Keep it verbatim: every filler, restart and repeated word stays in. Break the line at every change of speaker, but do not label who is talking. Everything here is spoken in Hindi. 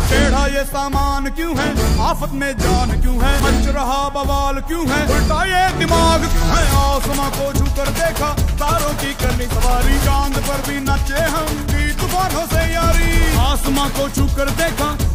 टेढ़ा ये सामान क्यों है, आफत में जान क्यों है, मच रहा बवाल क्यों है, उल्टा ये दिमाग क्यों है। आसमां को छू कर देखा, तारों की करनी सवारी, चांद पर भी नाचे हम, की तूफानों से यारी। आसमां को छू कर देखा,